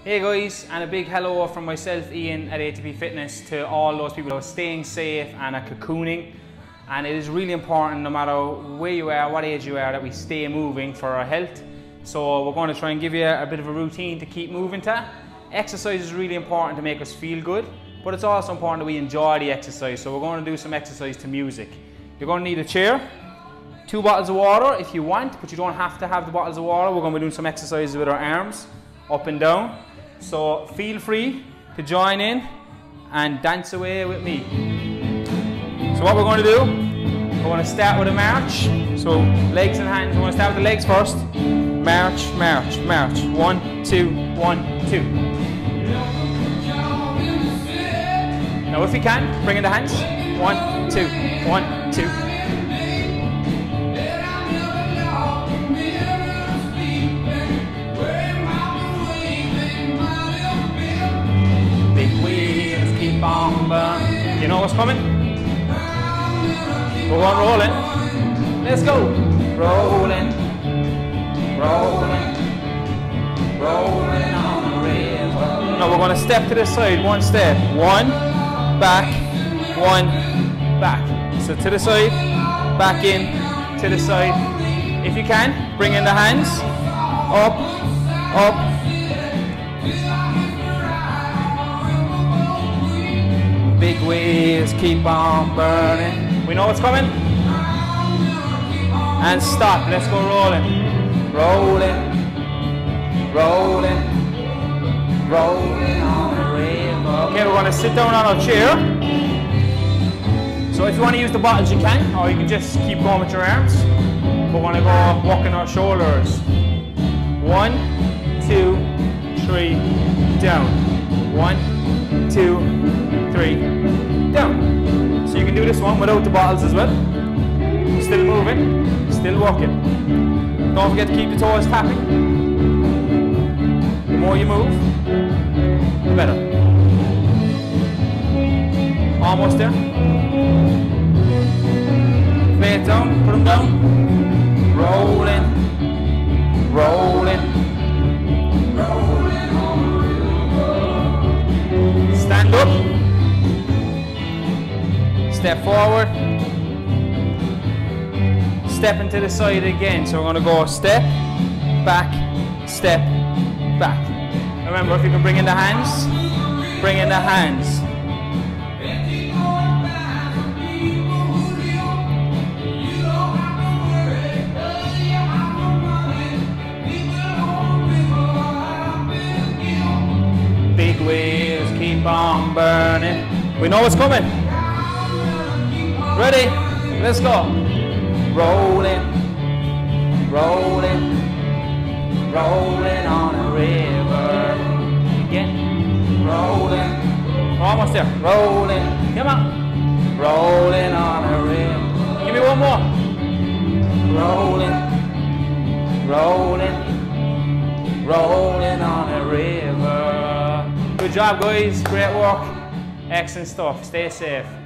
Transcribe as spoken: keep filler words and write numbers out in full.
Hey guys, and a big hello from myself, Ian at A T P Fitness, to all those people who are staying safe and are cocooning. And it is really important, no matter where you are, what age you are, that we stay moving for our health. So we're going to try and give you a bit of a routine to keep moving to. Exercise is really important to make us feel good, but it's also important that we enjoy the exercise. So we're going to do some exercise to music. You're going to need a chair, two bottles of water if you want, but you don't have to have the bottles of water. We're going to be doing some exercises with our arms, up and down. So feel free to join in and dance away with me. So what we're going to do, we're going to start with a march. So legs and hands, we're going to start with the legs first. March, march, march. One, two, one, two. Now if you can, bring in the hands. One, two, one, two. You know what's coming? We're going rolling. Let's go. Rolling, rolling, rolling on the river. Now we're going to step to the side, one step. One, back, one, back. So to the side, back in, to the side. If you can, bring in the hands. Up, up. Big waves keep on burning. We know what's coming. And stop. Let's go rolling. Rolling. Rolling. Rolling on the river. Okay, we're going to sit down on our chair. So if you want to use the bottles, you can, or you can just keep going with your arms. We're going to go walking our shoulders. One, two, three, down. One, two, three, down. So you can do this one without the bottles as well. Still moving, still walking. Don't forget to keep the toes tapping. The more you move, the better. Almost there. Lay it down, put them down. Rolling, rolling, rolling. Stand up. Step forward. Step into the side again. So we're going to go step, back, step, back. Remember, if you can bring in the hands, bring in the hands. Big waves keep on burning. We know what's coming. Ready? Let's go. Rolling, rolling, rolling on a river. Again. Rolling. We're almost there. Rolling. Come on. Rolling on a river. Give me one more. Rolling, rolling, rolling on a river. Good job, guys. Great work. Excellent stuff. Stay safe.